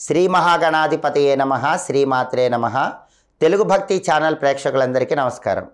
శ్రీ మహాగణాధిపతయే నమః, శ్రీమాత్రే నమః. తెలుగు భక్తి ఛానల్ ప్రేక్షకులందరికీ నమస్కారం.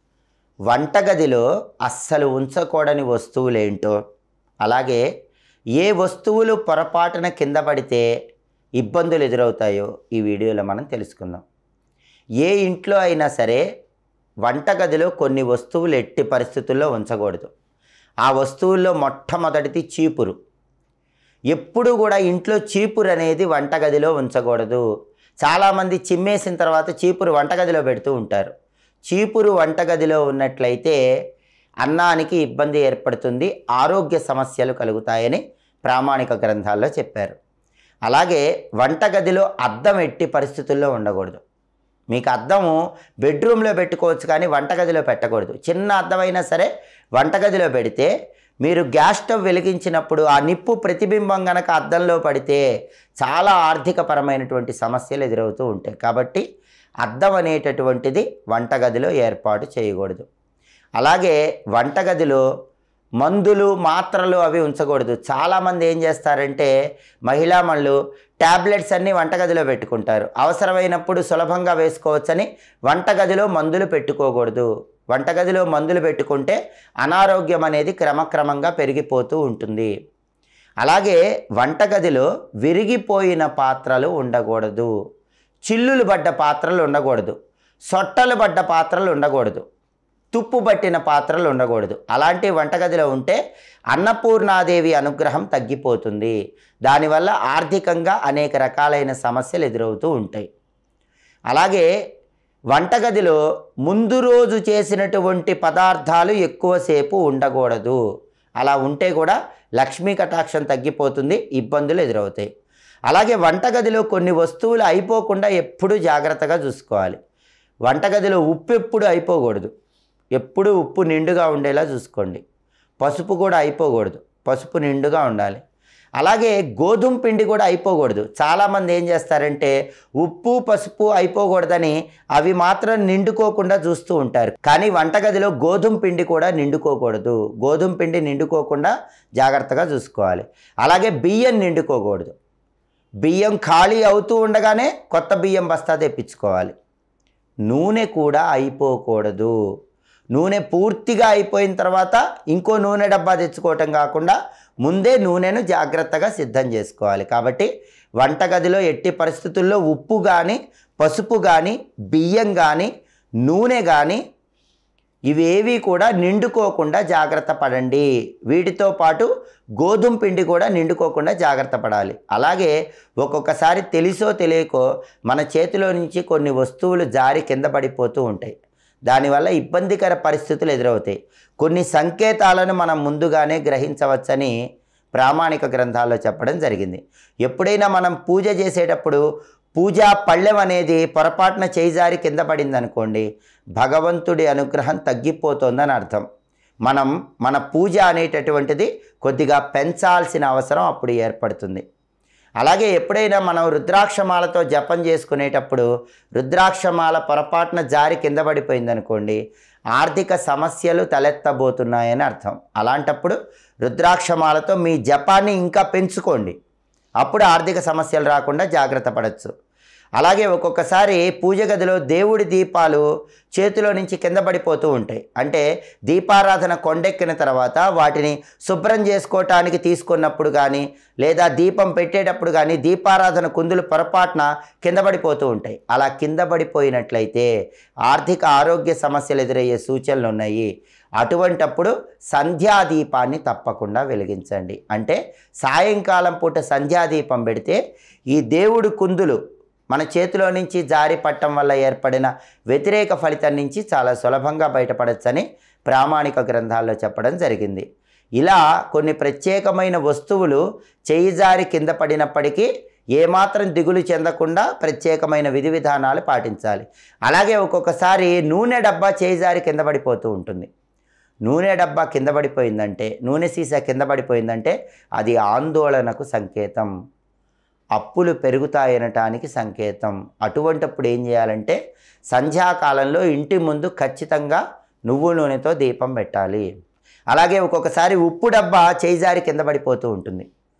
వంటగదిలో అస్సలు ఉంచకూడని వస్తువులేంటో, అలాగే ఏ వస్తువులు పొరపాటున కింద పడితే ఇబ్బందులు ఎదురవుతాయో ఈ వీడియోలో మనం తెలుసుకుందాం. ఏ ఇంట్లో అయినా సరే వంటగదిలో కొన్ని వస్తువులు ఎట్టి పరిస్థితుల్లో ఉంచకూడదు. ఆ వస్తువుల్లో మొట్టమొదటిది చీపురు. ఎప్పుడు కూడా ఇంట్లో చీపురు అనేది వంటగదిలో ఉంచకూడదు. చాలామంది చిమ్మేసిన తర్వాత చీపురు వంటగదిలో పెడుతూ ఉంటారు. చీపురు వంటగదిలో ఉన్నట్లయితే అన్నానికి ఇబ్బంది ఏర్పడుతుంది, ఆరోగ్య సమస్యలు కలుగుతాయని ప్రామాణిక గ్రంథాల్లో చెప్పారు. అలాగే వంటగదిలో అద్దం ఎట్టి పరిస్థితుల్లో ఉండకూడదు. మీకు అద్దము బెడ్రూమ్లో పెట్టుకోవచ్చు, కానీ వంటగదిలో పెట్టకూడదు. చిన్న అద్దమైనా సరే వంటగదిలో పెడితే మీరు గ్యాస్ స్టవ్ వెలిగించినప్పుడు ఆ నిప్పు ప్రతిబింబం గనక అద్దంలో పడితే చాలా ఆర్థికపరమైనటువంటి సమస్యలు ఎదురవుతూ ఉంటాయి. కాబట్టి అద్దం అనేటటువంటిది వంటగదిలో ఏర్పాటు చేయకూడదు. అలాగే వంటగదిలో మందులు, మాత్రలు అవి ఉంచకూడదు. చాలామంది ఏం చేస్తారంటే మహిళామణులు ట్యాబ్లెట్స్ అన్నీ వంటగదిలో పెట్టుకుంటారు. అవసరమైనప్పుడు సులభంగా వేసుకోవచ్చని వంటగదిలో మందులు పెట్టుకోకూడదు. వంటగదిలో మందులు పెట్టుకుంటే అనారోగ్యం అనేది క్రమక్రమంగా పెరిగిపోతూ ఉంటుంది. అలాగే వంటగదిలో విరిగిపోయిన పాత్రలు ఉండకూడదు. చిల్లులు పడ్డ పాత్రలు ఉండకూడదు. సొట్టలు పడ్డ పాత్రలు ఉండకూడదు. తుప్పు పట్టిన పాత్రలు ఉండకూడదు. అలాంటి వంటగదిలో ఉంటే అన్నపూర్ణాదేవి అనుగ్రహం తగ్గిపోతుంది. దానివల్ల ఆర్థికంగా అనేక రకాలైన సమస్యలు ఎదురవుతూ ఉంటాయి. అలాగే వంటగదిలో ముందు రోజు చేసినటువంటి పదార్థాలు ఎక్కువసేపు ఉండకూడదు. అలా ఉంటే కూడా లక్ష్మీ కటాక్షం తగ్గిపోతుంది, ఇబ్బందులు ఎదురవుతాయి. అలాగే వంటగదిలో కొన్ని వస్తువులు అయిపోకుండా ఎప్పుడూ జాగ్రత్తగా చూసుకోవాలి. వంటగదిలో ఉప్పు ఎప్పుడు అయిపోకూడదు. ఎప్పుడు ఉప్పు నిండుగా ఉండేలా చూసుకోండి. పసుపు కూడా అయిపోకూడదు, పసుపు నిండుగా ఉండాలి. అలాగే గోధుమ పిండి కూడా అయిపోకూడదు. చాలామంది ఏం చేస్తారంటే ఉప్పు, పసుపు అయిపోకూడదని అవి మాత్రం నిండుకోకుండా చూస్తూ ఉంటారు. కానీ వంటగదిలో గోధుమ పిండి కూడా నిండుకోకూడదు. గోధుమ పిండి నిండుకోకుండా జాగ్రత్తగా చూసుకోవాలి. అలాగే బియ్యం నిండుకోకూడదు. బియ్యం ఖాళీ అవుతూ ఉండగానే కొత్త బియ్యం బస్తా తెప్పించుకోవాలి. నూనె కూడా అయిపోకూడదు. నూనె పూర్తిగా అయిపోయిన తర్వాత ఇంకో నూనె డబ్బా తెచ్చుకోవటం కాకుండా ముందే నూనెను జాగ్రత్తగా సిద్ధం చేసుకోవాలి. కాబట్టి వంటగదిలో ఎట్టి పరిస్థితుల్లో ఉప్పు కానీ, పసుపు కానీ, బియ్యం కానీ, నూనె కానీ ఇవేవి కూడా నిండుకోకుండా జాగ్రత్త పడండి. వీటితో పాటు గోధుమ పిండి కూడా నిండుకోకుండా జాగ్రత్త పడాలి. అలాగే ఒక్కొక్కసారి తెలిసో తెలియకో మన చేతిలో నుంచి కొన్ని వస్తువులు జారి కింద పడిపోతూ ఉంటాయి. దానివల్ల ఇబ్బందికర పరిస్థితులు ఎదురవుతాయి. కొన్ని సంకేతాలను మనం ముందుగానే గ్రహించవచ్చని ప్రామాణిక గ్రంథాల్లో చెప్పడం జరిగింది. ఎప్పుడైనా మనం పూజ చేసేటప్పుడు పూజా పళ్ళెం అనేది పొరపాటున చేయిజారి కింద పడింది అనుకోండి, భగవంతుడి అనుగ్రహం తగ్గిపోతుందని అర్థం. మన పూజ అనేటటువంటిది కొద్దిగా పెంచాల్సిన అవసరం అప్పుడు ఏర్పడుతుంది. అలాగే ఎప్పుడైనా మనం రుద్రాక్షమాలతో జపం చేసుకునేటప్పుడు రుద్రాక్షమాల పొరపాటున జారి కింద పడిపోయిందనుకోండి, ఆర్థిక సమస్యలు తలెత్తబోతున్నాయని అర్థం. అలాంటప్పుడు రుద్రాక్షమాలతో మీ జపాన్ని ఇంకా పెంచుకోండి. అప్పుడు ఆర్థిక సమస్యలు రాకుండా జాగ్రత్త పడవచ్చు. అలాగే ఒక్కొక్కసారి పూజ గదిలో దేవుడి దీపాలు చేతిలో నుంచి కింద పడిపోతూ ఉంటాయి. అంటే దీపారాధన కొండెక్కిన తర్వాత వాటిని శుభ్రం చేసుకోవటానికి తీసుకున్నప్పుడు కానీ, లేదా దీపం పెట్టేటప్పుడు కానీ దీపారాధన కుందులు పొరపాటున కింద పడిపోతూ ఉంటాయి. అలా కింద పడిపోయినట్లయితే ఆర్థిక ఆరోగ్య సమస్యలు ఎదురయ్యే సూచనలు ఉన్నాయి. అటువంటప్పుడు సంధ్యాదీపాన్ని తప్పకుండా వెలిగించండి. అంటే సాయంకాలం పూట సంధ్యాదీపం పెడితే ఈ దేవుడి కుందులు మన చేతిలో నుంచి జారి పట్టడం వల్ల ఏర్పడిన వ్యతిరేక ఫలితం నుంచి చాలా సులభంగా బయటపడచ్చని ప్రామాణిక గ్రంథాల్లో చెప్పడం జరిగింది. ఇలా కొన్ని ప్రత్యేకమైన వస్తువులు చేయి జారి కింద పడినప్పటికీ ఏమాత్రం దిగులు చెందకుండా ప్రత్యేకమైన విధి విధానాలు పాటించాలి. అలాగే ఒక్కొక్కసారి నూనె డబ్బా చేయి జారి కింద పడిపోతూ ఉంటుంది. నూనె డబ్బా కింద పడిపోయిందంటే, నూనె సీసా కింద పడిపోయిందంటే అది ఆందోళనకు సంకేతం, అప్పులు పెరుగుతాయనటానికి సంకేతం. అటువంటప్పుడు ఏం చేయాలంటే సంధ్యాకాలంలో ఇంటి ముందు ఖచ్చితంగా నువ్వుల నూనెతో దీపం పెట్టాలి. అలాగే ఒక్కొక్కసారి ఉప్పు డబ్బా చేయి జారి కింద పడిపోతూ ఉంటుంది.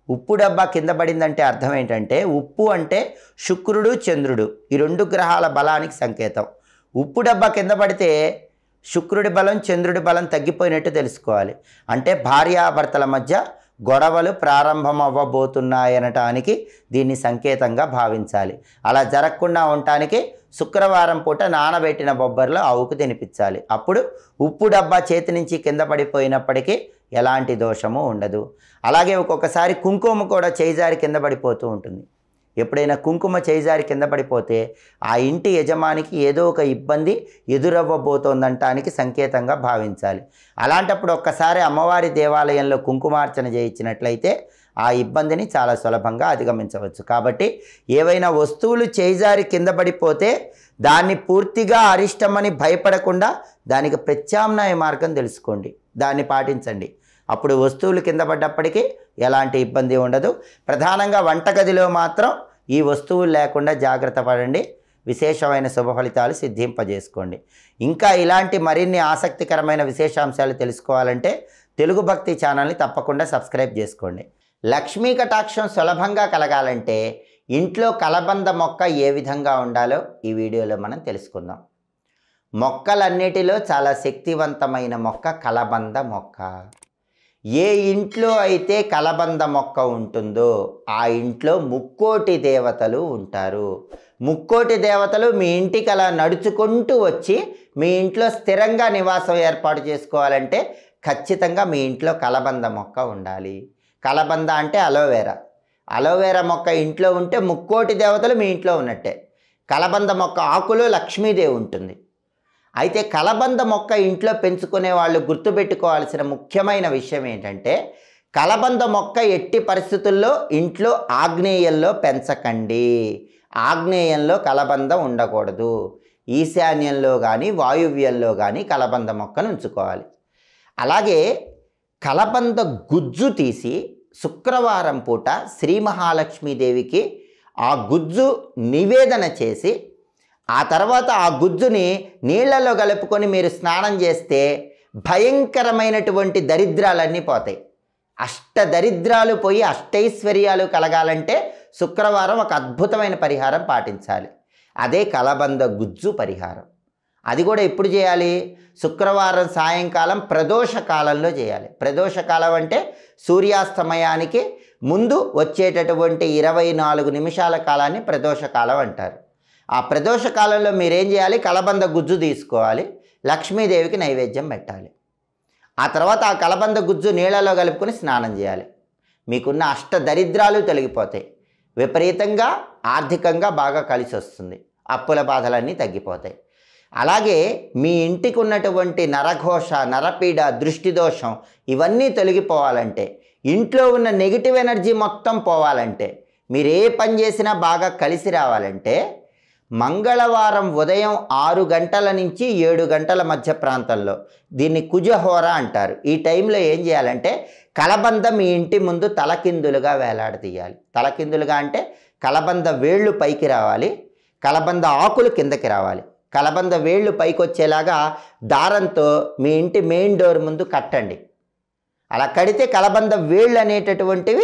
ఉప్పు డబ్బా కింద పడిందంటే అర్థం ఏంటంటే, ఉప్పు అంటే శుక్రుడు చంద్రుడు ఈ 2 గ్రహాల బలానికి సంకేతం. ఉప్పు డబ్బా కింద పడితే శుక్రుడి బలం చంద్రుడి బలం తగ్గిపోయినట్టు తెలుసుకోవాలి. అంటే భార్యాభర్తల మధ్య గొడవలు ప్రారంభం అవ్వబోతున్నాయనటానికి దీన్ని సంకేతంగా భావించాలి. అలా జరగకుండా ఉండటానికి శుక్రవారం పూట నానబెట్టిన బొబ్బర్లు ఆవుకు తినిపించాలి. అప్పుడు ఉప్పు డబ్బా చేతి నుంచి కింద పడిపోయినప్పటికీ ఎలాంటి దోషము ఉండదు. అలాగే ఒక్కొక్కసారి కుంకుమ కూడా చేయిజారి కింద పడిపోతూ ఉంటుంది. ఎప్పుడైనా కుంకుమ చేయిజారి కింద పడిపోతే ఆ ఇంటి యజమానికి ఏదో ఒక ఇబ్బంది ఎదురవ్వబోతోందనటానికి సంకేతంగా భావించాలి. అలాంటప్పుడు ఒక్కసారి అమ్మవారి దేవాలయంలో కుంకుమార్చన చేయించినట్లయితే ఆ ఇబ్బందిని చాలా సులభంగా అధిగమించవచ్చు. కాబట్టి ఏవైనా వస్తువులు చేయిజారి కింద పడిపోతే దాన్ని పూర్తిగా అరిష్టమని భయపడకుండా దానికి ప్రత్యామ్నాయ మార్గం తెలుసుకోండి, దాన్ని పాటించండి. అప్పుడు వస్తువులు కింద పడ్డప్పటికీ ఎలాంటి ఇబ్బంది ఉండదు. ప్రధానంగా వంటగదిలో మాత్రం ఈ వస్తువులు లేకుండా జాగ్రత్త పడండి. విశేషమైన శుభ ఫలితాలు సిద్ధింపజేసుకోండి. ఇంకా ఇలాంటి మరిన్ని ఆసక్తికరమైన విశేషాంశాలు తెలుసుకోవాలంటే తెలుగు భక్తి ఛానల్ని తప్పకుండా సబ్స్క్రైబ్ చేసుకోండి. లక్ష్మీ కటాక్షం సులభంగా కలగాలంటే ఇంట్లో కలబంద మొక్క ఏ విధంగా ఉండాలో ఈ వీడియోలో మనం తెలుసుకుందాం. మొక్కలన్నిటిలో చాలా శక్తివంతమైన మొక్క కలబంద మొక్క. ఏ ఇంట్లో అయితే కలబంద మొక్క ఉంటుందో ఆ ఇంట్లో ముక్కోటి దేవతలు ఉంటారు. ముక్కోటి దేవతలు మీ ఇంటికి అలా నడుచుకుంటూ వచ్చి మీ ఇంట్లో స్థిరంగా నివాసం ఏర్పాటు చేసుకోవాలంటే ఖచ్చితంగా మీ ఇంట్లో కలబంద మొక్క ఉండాలి. కలబంద అంటే అలోవెరా. అలోవెరా మొక్క ఇంట్లో ఉంటే ముక్కోటి దేవతలు మీ ఇంట్లో ఉన్నట్టే. కలబంద మొక్క ఆకులో లక్ష్మీదేవి ఉంటుంది. అయితే కలబంద మొక్క ఇంట్లో పెంచుకునే వాళ్ళు గుర్తుపెట్టుకోవాల్సిన ముఖ్యమైన విషయం ఏంటంటే, కలబంద మొక్క ఎట్టి పరిస్థితుల్లో ఇంట్లో ఆగ్నేయంలో పెంచకండి. ఆగ్నేయంలో కలబంద ఉండకూడదు. ఈశాన్యంలో కానీ వాయువ్యంలో కానీ కలబంద మొక్కను ఉంచుకోవాలి. అలాగే కలబంద గుజ్జు తీసి శుక్రవారం పూట శ్రీ మహాలక్ష్మీదేవికి ఆ గుజ్జు నివేదన చేసి ఆ తర్వాత ఆ గుజ్జుని నీళ్లలో కలుపుకొని మీరు స్నానం చేస్తే భయంకరమైనటువంటి దరిద్రాలన్నీ పోతాయి. అష్టదరిద్రాలు పోయి అష్టైశ్వర్యాలు కలగాలంటే శుక్రవారం ఒక అద్భుతమైన పరిహారం పాటించాలి. అదే కలబంద గుజ్జు పరిహారం. అది కూడా ఎప్పుడు చేయాలి? శుక్రవారం సాయంకాలం ప్రదోష కాలంలో చేయాలి. ప్రదోష కాలం అంటే సూర్యాస్తమయానికి ముందు వచ్చేటటువంటి 24 నిమిషాల కాలాన్ని ప్రదోష కాలం అంటారు. ఆ ప్రదోష కాలంలో మీరేం చేయాలి? కలబంద గుజ్జు తీసుకోవాలి, లక్ష్మీదేవికి నైవేద్యం పెట్టాలి. ఆ తర్వాత ఆ కలబంద గుజ్జు నీళ్ళలో కలుపుకొని స్నానం చేయాలి. మీకున్న అష్టదరిద్రాలు తొలగిపోతాయి. విపరీతంగా ఆర్థికంగా బాగా కలిసి వస్తుంది. అప్పుల బాధలన్నీ తగ్గిపోతాయి. అలాగే మీ ఇంటికి ఉన్నటువంటి నరఘోష, నరపీడ, దృష్టి దోషం ఇవన్నీ తొలగిపోవాలంటే, ఇంట్లో ఉన్న నెగిటివ్ ఎనర్జీ మొత్తం పోవాలంటే, మీరు ఏ పని చేసినా బాగా కలిసి రావాలంటే మంగళవారం ఉదయం 6 గంటల నుంచి 7 గంటల మధ్య ప్రాంతంలో, దీన్ని కుజహోర అంటారు. ఈ టైంలో ఏం చేయాలంటే కలబంద మీ ఇంటి ముందు తలకిందులుగా వేలాడదీయాలి. తలకిందులుగా అంటే కలబంద వేళ్ళు పైకి రావాలి, కలబంద ఆకులు కిందకి రావాలి. కలబంద వేళ్ళు పైకి వచ్చేలాగా దారంతో మీ ఇంటి మెయిన్ డోర్ ముందు కట్టండి. అలా కడితే కలబంద వేళ్ళు అనేటటువంటివి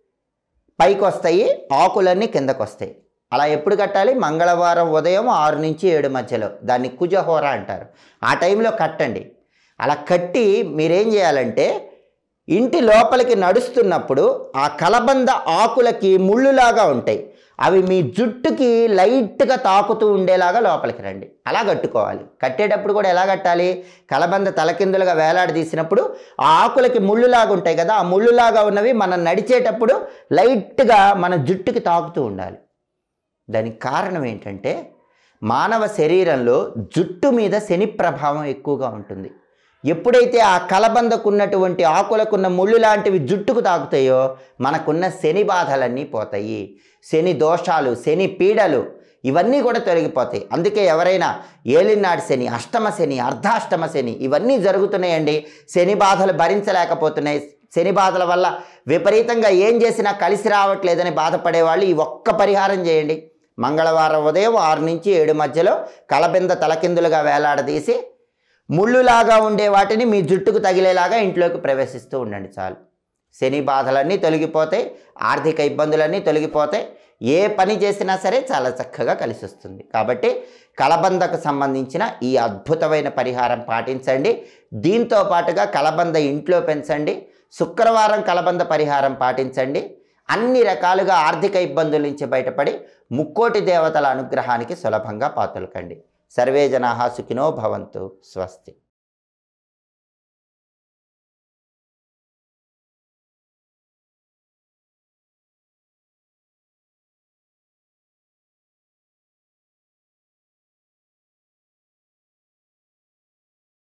పైకి వస్తాయి, ఆకులన్నీ కిందకు వస్తాయి. అలా ఎప్పుడు కట్టాలి? మంగళవారం ఉదయం 6 నుంచి 7 మధ్యలో. దాన్ని కుజహోర అంటారు. ఆ టైంలో కట్టండి. అలా కట్టి మీరేం చేయాలంటే ఇంటి లోపలికి నడుస్తున్నప్పుడు ఆ కలబంద ఆకులకి ముళ్ళులాగా ఉంటాయి, అవి మీ జుట్టుకి లైట్గా తాకుతూ ఉండేలాగా లోపలికి రండి. అలా కట్టుకోవాలి. కట్టేటప్పుడు కూడా ఎలా కట్టాలి? కలబంద తలకిందులుగా వేలాడదీసినప్పుడు ఆ ఆకులకి ముళ్ళులాగా ఉంటాయి కదా, ఆ ముళ్ళులాగా ఉన్నవి మనం నడిచేటప్పుడు లైట్గా మన జుట్టుకి తాకుతూ ఉండాలి. దానికి కారణం ఏంటంటే మానవ శరీరంలో జుట్టు మీద శని ప్రభావం ఎక్కువగా ఉంటుంది. ఎప్పుడైతే ఆ కలబందకున్నటువంటి ఆకులకున్న ముళ్ళు లాంటివి జుట్టుకు తాకుతాయో మనకున్న శని బాధలన్నీ పోతాయి. శని దోషాలు, శని పీడలు ఇవన్నీ కూడా తొలగిపోతాయి. అందుకే ఎవరైనా ఏలినాటి శని, అష్టమ శని, అర్ధాష్టమ శని ఇవన్నీ జరుగుతున్నాయండి. శని బాధలు భరించలేకపోతున్నాయి. శని బాధల వల్ల విపరీతంగా ఏం చేసినా కలిసి రావట్లేదని బాధపడేవాళ్ళు ఈ ఒక్క పరిహారం చేయండి. మంగళవారం ఉదయం 6 నుంచి 7 మధ్యలో కలబంద తలకిందులుగా వేలాడదీసి ముళ్ళులాగా ఉండే వాటిని మీ జుట్టుకు తగిలేలాగా ఇంట్లోకి ప్రవేశిస్తూ ఉండండి. చాలు. శని బాధలన్నీ తొలగిపోతాయి, ఆర్థిక ఇబ్బందులన్నీ తొలగిపోతాయి, ఏ పని చేసినా సరే చాలా చక్కగా కలిసి వస్తుంది. కాబట్టి కలబందకు సంబంధించిన ఈ అద్భుతమైన పరిహారం పాటించండి. దీంతో పాటుగా కలబంద ఇంట్లో పెంచండి. శుక్రవారం కలబంద పరిహారం పాటించండి. అన్ని రకాలుగా ఆర్థిక ఇబ్బందుల నుంచి బయటపడి ముక్కోటి దేవతల అనుగ్రహానికి సులభంగా పాతులకండి. సర్వే జనాః సుఖినో భవంతు. స్వస్తి.